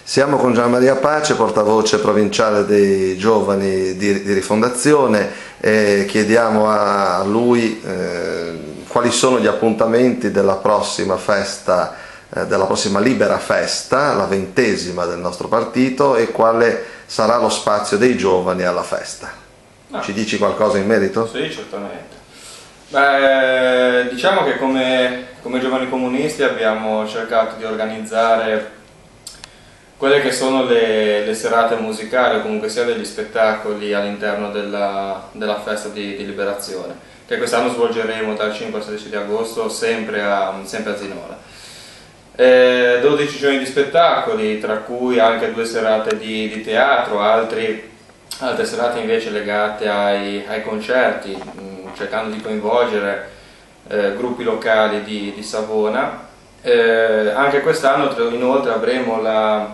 Siamo con Gian Maria Pace, portavoce provinciale dei giovani di Rifondazione, e chiediamo a lui quali sono gli appuntamenti della prossima festa, della prossima Libera Festa, la 20ª del nostro partito, e quale sarà lo spazio dei giovani alla festa. Ci dici qualcosa in merito? Sì, certamente. Beh, diciamo che come giovani comunisti abbiamo cercato di organizzare quelle che sono le serate musicali, o comunque sia degli spettacoli all'interno della festa di liberazione, che quest'anno svolgeremo dal 5 al 16 di agosto sempre a Zinora. 12 giorni di spettacoli, tra cui anche 2 serate di teatro, altre serate invece legate ai concerti, cercando di coinvolgere gruppi locali di Savona. Anche quest'anno inoltre avremo la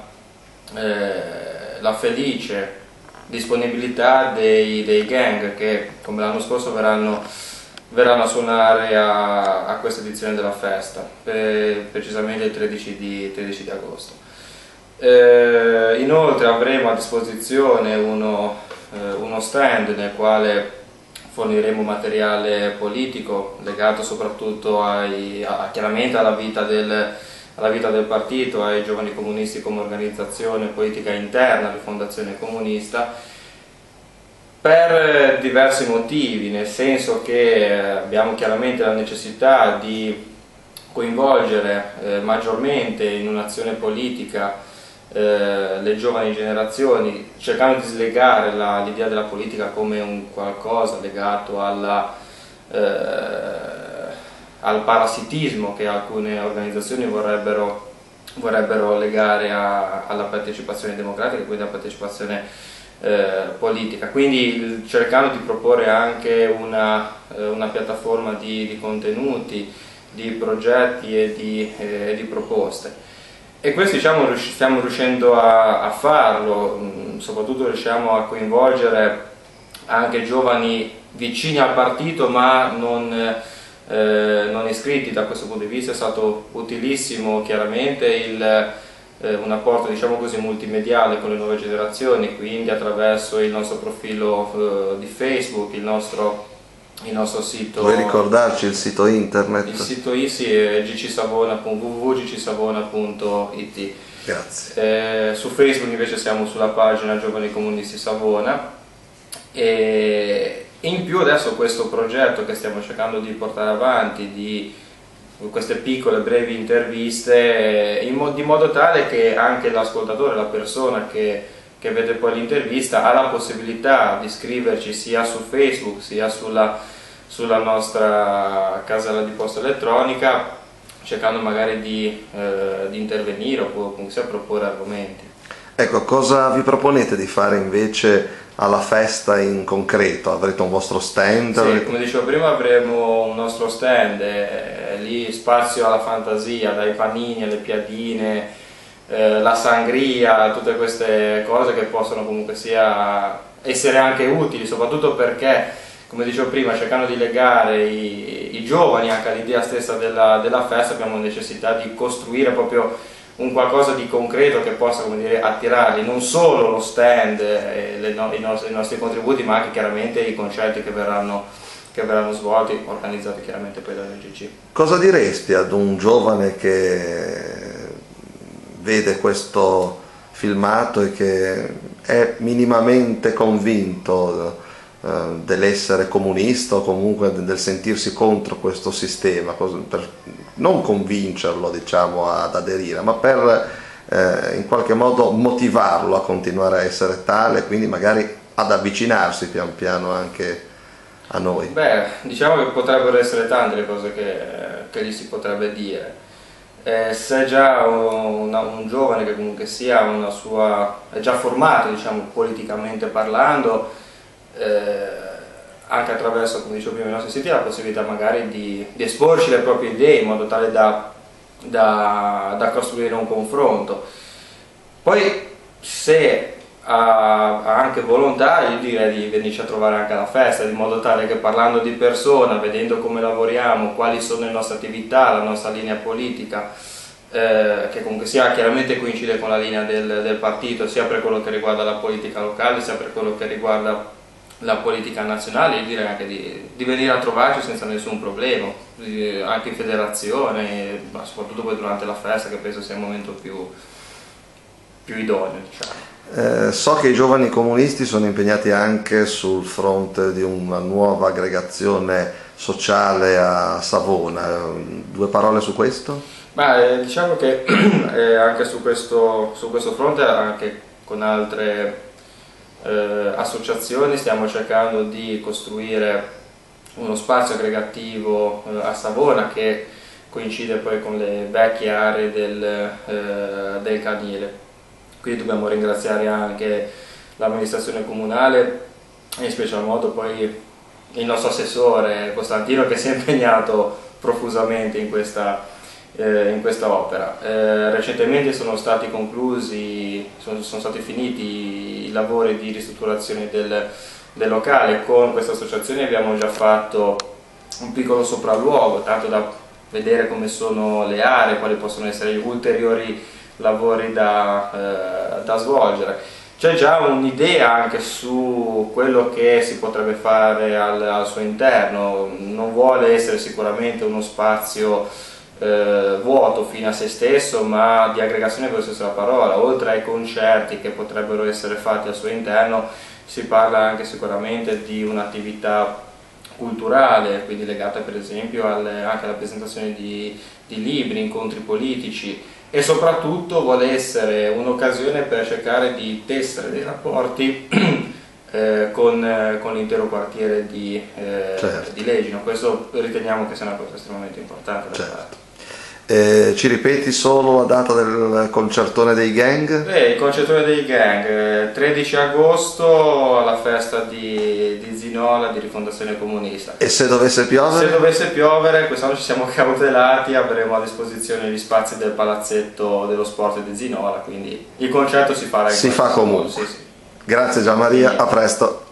felice disponibilità dei gang che, come l'anno scorso, verranno a suonare a questa edizione della festa, precisamente il 13 di agosto. Inoltre avremo a disposizione uno stand nel quale forniremo materiale politico legato soprattutto chiaramente alla vita del partito, ai giovani comunisti come organizzazione politica interna di Fondazione Comunista, per diversi motivi, nel senso che abbiamo chiaramente la necessità di coinvolgere maggiormente in un'azione politica le giovani generazioni, cercando di slegare l'idea della politica come un qualcosa legato al parassitismo che alcune organizzazioni vorrebbero legare alla partecipazione democratica e quindi alla partecipazione politica, quindi cercando di proporre anche una piattaforma di contenuti, di progetti e di proposte. E questo, diciamo, stiamo riuscendo a farlo, soprattutto riusciamo a coinvolgere anche giovani vicini al partito ma non iscritti. Da questo punto di vista è stato utilissimo chiaramente un apporto, diciamo così, multimediale con le nuove generazioni, quindi attraverso il nostro profilo di Facebook, il nostro sito. Vuoi ricordarci il sito internet? Il sito sì, è www.gcsavona.it. Grazie. Su Facebook invece siamo sulla pagina Giovani Comunisti Savona, e in più adesso questo progetto che stiamo cercando di portare avanti, di queste piccole brevi interviste, di modo tale che anche l'ascoltatore, la persona che vede poi l'intervista, ha la possibilità di scriverci sia su Facebook sia sulla nostra casella di posta elettronica, cercando magari di intervenire oppure comunque proporre argomenti. Ecco, cosa vi proponete di fare invece alla festa in concreto? Avrete un vostro stand? Sì, come dicevo prima, avremo un nostro stand, lì spazio alla fantasia, dai panini alle piadine, la sangria, tutte queste cose che possono comunque sia essere anche utili, soprattutto perché, come dicevo prima, cercando di legare i giovani anche all'idea stessa della festa, abbiamo necessità di costruire proprio un qualcosa di concreto che possa, come dire, attirarli, non solo lo stand e i nostri contributi, ma anche chiaramente i concerti che verranno svolti, organizzati chiaramente poi dall'EGC. Cosa diresti ad un giovane che vede questo filmato e che è minimamente convinto dell'essere comunista o comunque del sentirsi contro questo sistema, per non convincerlo, diciamo, ad aderire, ma per in qualche modo motivarlo a continuare a essere tale, quindi magari ad avvicinarsi pian piano anche a noi? Beh, diciamo che potrebbero essere tante le cose che gli si potrebbe dire. Se è già un giovane che comunque sia è già formato, diciamo, politicamente parlando, anche attraverso, come dicevo prima, i nostri siti, ha la possibilità magari di esporci le proprie idee in modo tale da costruire un confronto. Poi, se ha anche volontà, io direi di venirci a trovare anche alla festa, di modo tale che, parlando di persona, vedendo come lavoriamo, quali sono le nostre attività, la nostra linea politica, che comunque sia chiaramente coincide con la linea del partito, sia per quello che riguarda la politica locale, sia per quello che riguarda la politica nazionale. Io direi anche di venire a trovarci senza nessun problema, anche in federazione, ma soprattutto poi durante la festa, che penso sia il momento più idoneo, diciamo. So che i giovani comunisti sono impegnati anche sul fronte di una nuova aggregazione sociale a Savona. Due parole su questo? Diciamo che anche su questo fronte, anche con altre associazioni, stiamo cercando di costruire uno spazio aggregativo a Savona che coincide poi con le vecchie aree del Canile. Quindi dobbiamo ringraziare anche l'amministrazione comunale e in special modo poi il nostro assessore Costantino, che si è impegnato profusamente in questa opera. Recentemente sono stati finiti i lavori di ristrutturazione del locale. Con questa associazione abbiamo già fatto un piccolo sopralluogo, tanto da vedere come sono le aree, quali possono essere gli ulteriori lavori da svolgere. C'è già un'idea anche su quello che si potrebbe fare al suo interno. Non vuole essere sicuramente uno spazio vuoto fino a se stesso, ma di aggregazione per la parola. Oltre ai concerti che potrebbero essere fatti al suo interno, si parla anche sicuramente di un'attività culturale, quindi legata per esempio anche alla presentazione di libri, incontri politici, e soprattutto vuole essere un'occasione per cercare di tessere dei rapporti con l'intero quartiere certo. di Legino. Questo riteniamo che sia una cosa estremamente importante da fare. Ci ripeti solo la data del concertone dei gang? Il concertone dei gang, 13 agosto alla festa di Zinola, di Rifondazione Comunista. E se dovesse piovere? Se dovesse piovere, quest'anno ci siamo cautelati, avremo a disposizione gli spazi del palazzetto dello sport di Zinola, quindi il concerto si farà in si fa comunque. Sì, sì. Grazie Gianmaria, a presto.